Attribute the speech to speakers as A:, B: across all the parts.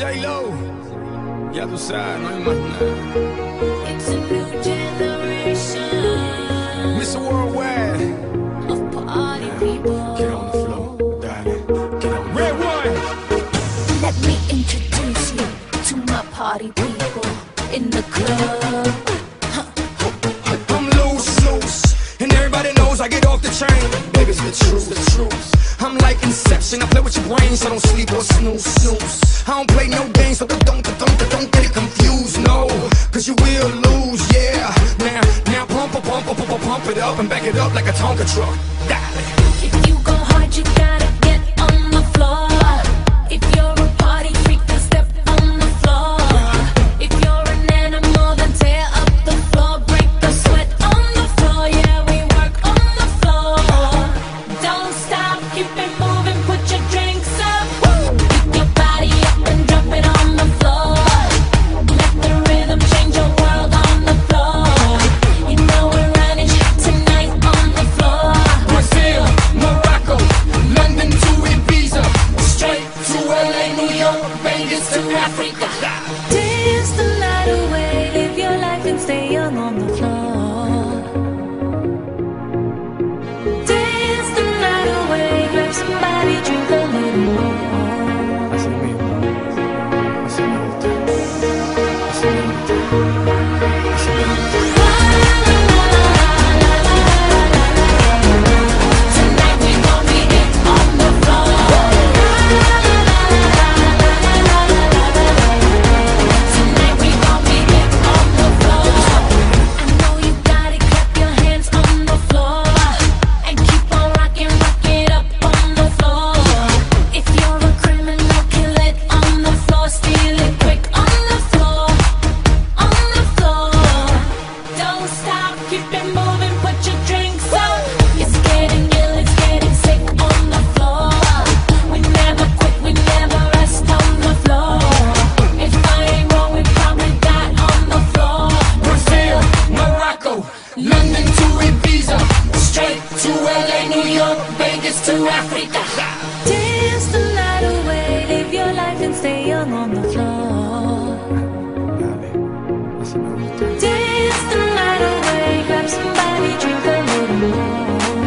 A: J-Lo, ya tú sabes, no hay más nada.
B: It's a new generation
A: Mr. Worldwide,
B: of party people.
A: get on the floor, darling, get on. Red one.
B: Let me introduce you to my party people in the club.
A: I'm loose, and everybody knows I get off the train. Baby, it's the truth. I'm like Inception, I play with your brain, so don't sleep or snooze. I don't play no games, so don't get it confused, no. Cause you will lose, yeah. Now pump it up and back it up like a Tonka truck. Darling.
B: If you go hard, you gotta get on the floor. If you're a party freak, then step on the floor. If you're an animal, then tear up the floor. Break the sweat on the floor, yeah, we work on the floor. Don't stop, keep it moving, put your drinks up. Pick your body up and drop it on the floor. Let the rhythm change your world on the floor. You know we're running tonight on the floor.
A: Brazil, Morocco, London to Ibiza, straight to LA, New York, Vegas to Africa.
B: Dance the night away, live your life and stay young on the floor. Dance the night away, grab somebody, drink a little more.
A: Así mismo, así me gusta, así me gusta, así me gusta.
B: Tonight we gon' be it on the floor. Tonight we gon' be it on the floor. I know you got it, clap your hands on the floor. And keep on rocking, rock it up on the floor. If you're a criminal, kill it on the floor. Steal it quick on the floor. On the floor. Don't stop, keep it moving, put your drinks up. It's getting ill, it's getting sick on the floor. We never quit, we never rest on the floor. If I ain't wrong, we probably die on the floor.
A: Brazil, Morocco, London to Ibiza, straight to LA, New York, Vegas to Africa.
B: Dance the night away, live your life and stay young on the floor.
A: Así me gusta.
B: Dance the night away, grab somebody, drink a little more.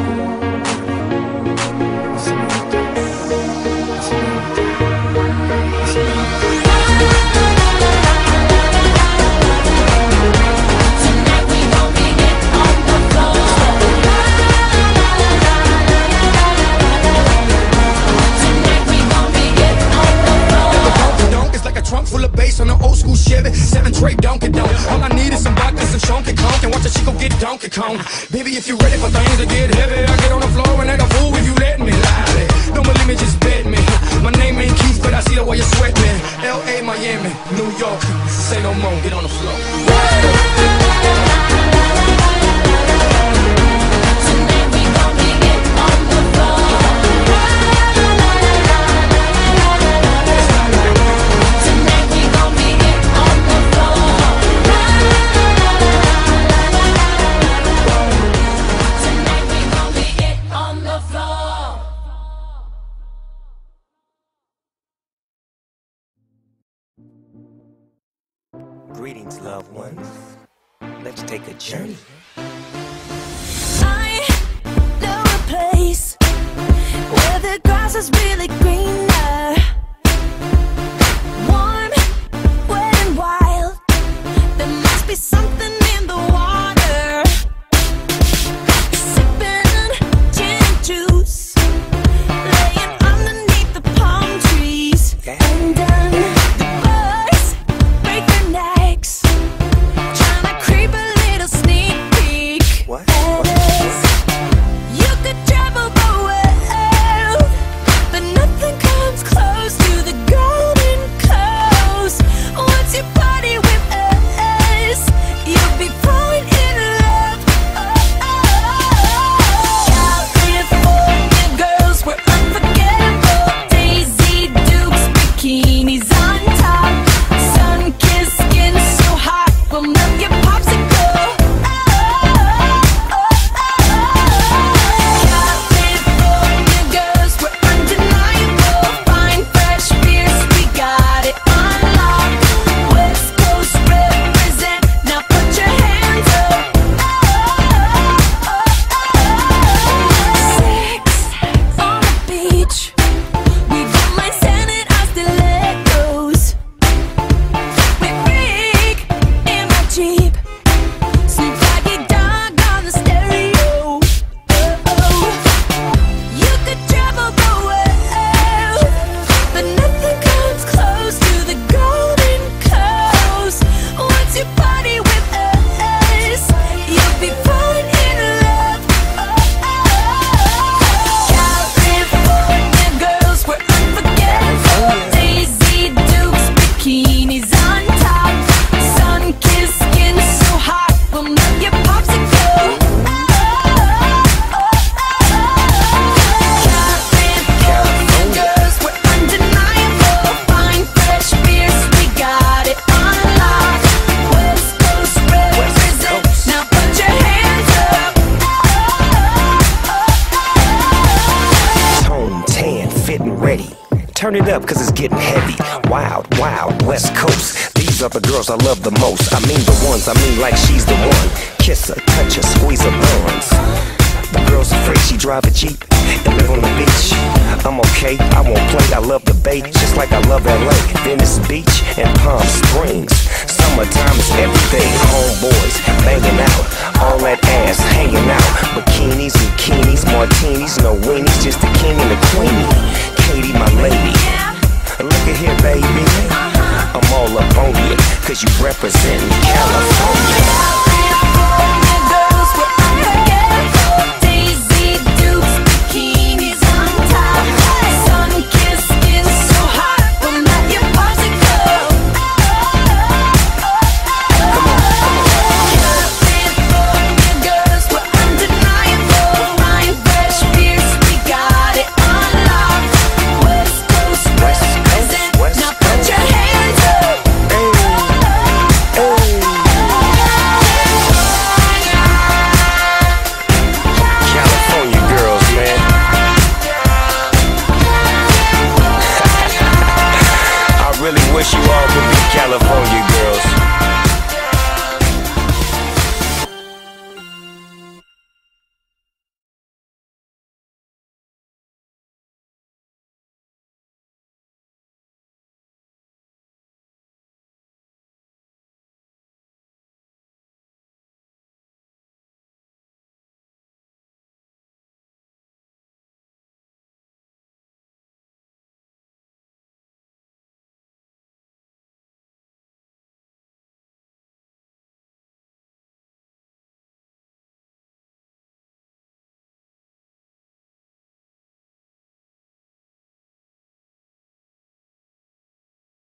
A: Así me gusta, así me gusta, así me gusta.
B: Tonight we gon' be it on the floor. Tonight we gon' be it on the floor.
A: Donk is like a trunk full of bass on an old school Chevy 7 tray Donkey Donk. All I need is some vodka, some Chunky Conk, and watch a chico get Donkey Kong. Baby, if you're ready for things to get heavy, I get on the floor and act a fool if you let me. Lie. Don't believe me, just bet me. My name ain't Keith, but I see the way you sweat me. L.A., Miami, New York, say no more, get on the floor.
B: Tonight we gon' be it on the floor. Tonight we gon' be it on the floor. Tonight we gon' be it on the floor.
C: Greetings, loved ones. Let's take a journey.
D: I know a place where the grass is really greener. Warm, wet and wild. There must be something in the water. Sipping gin and juice, laying underneath the palm trees.
C: Okay.
D: And the birds break their necks, trying to creep a little sneak peek.
C: What?
D: You could travel the world, but nothing
C: turn it up, cause it's getting heavy. Wild, wild, West Coast. These are the girls I love the most. I mean the ones, I mean like she's the one. Kiss her, touch her, squeeze her buns. The girl's afraid she drive a Jeep and live on the beach. I'm okay, I won't play, I love the bay, just like I love LA, Venice Beach, and Palm Springs. Summertime is everything, homeboys banging out, all that ass hanging out. Bikinis, bikinis, martinis, no weenies, just the king and the queenie. Katie, my lady, look at here, baby, I'm all up on you, cause you representin' California.